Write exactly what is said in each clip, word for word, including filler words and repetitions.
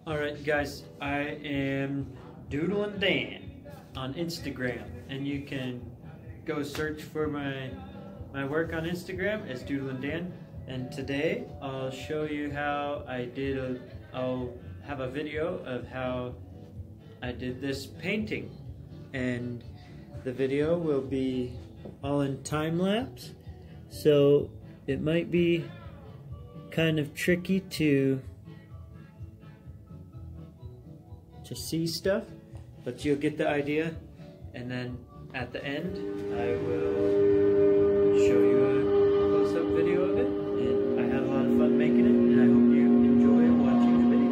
Alright guys, I am Doodlin' Dan on Instagram, and you can go search for my my work on Instagram as Doodlin' Dan. And today I'll show you how I did a I'll have a video of how I did this painting, and the video will be all in time lapse, so it might be kind of tricky to to see stuff, but you'll get the idea. And then at the end I will show you a close-up video of it, and I had a lot of fun making it, and I hope you enjoy watching the video.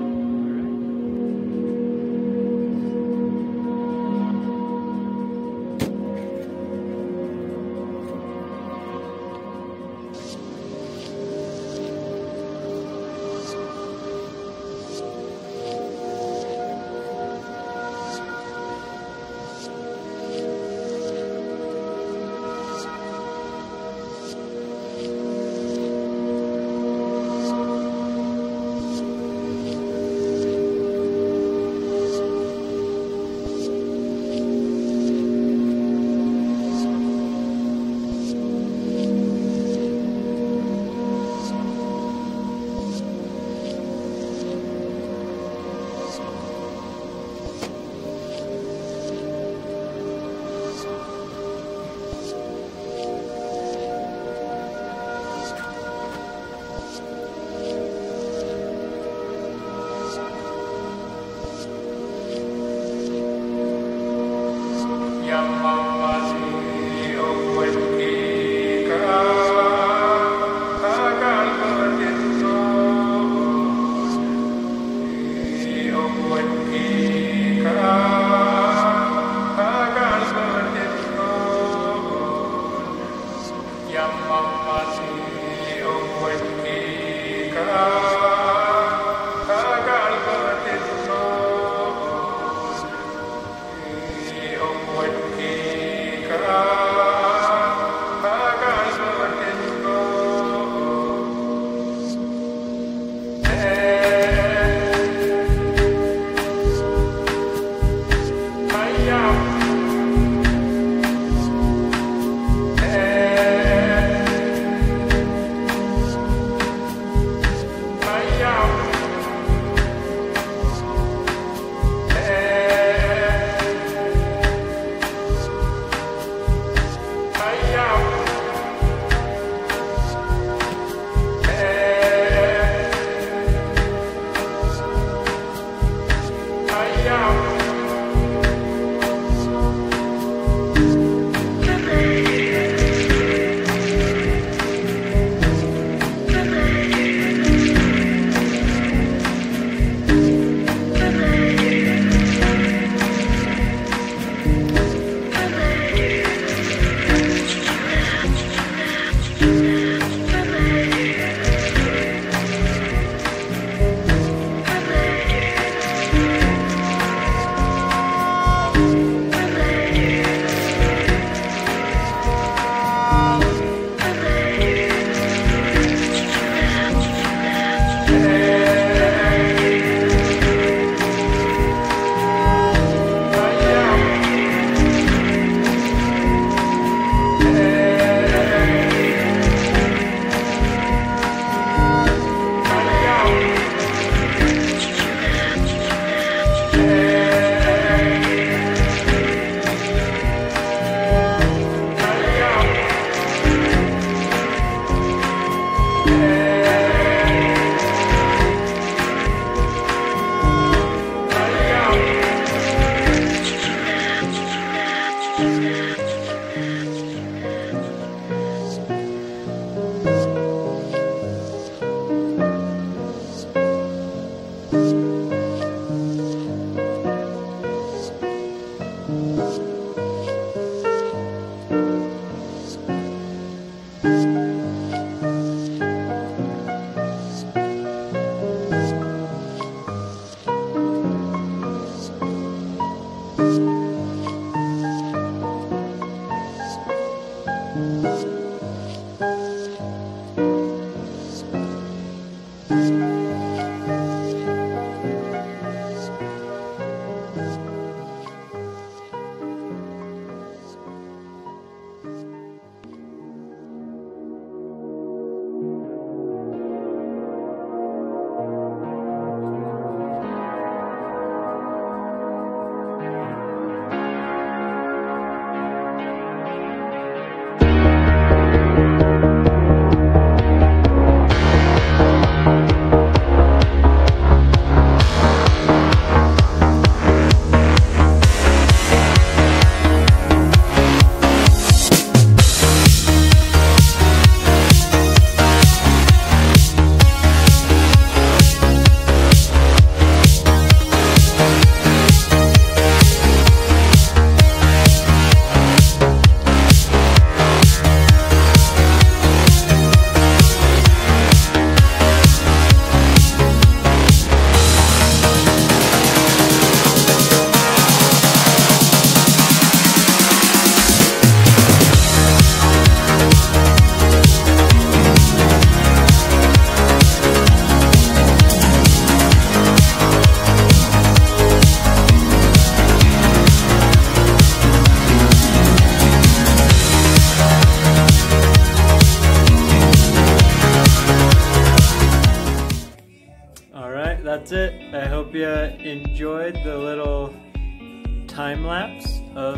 that's it. I hope you enjoyed the little time lapse of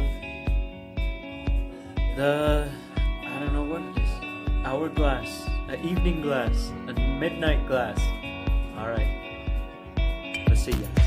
the, I don't know what it is, hourglass, an evening glass, a midnight glass. All right, let's see ya.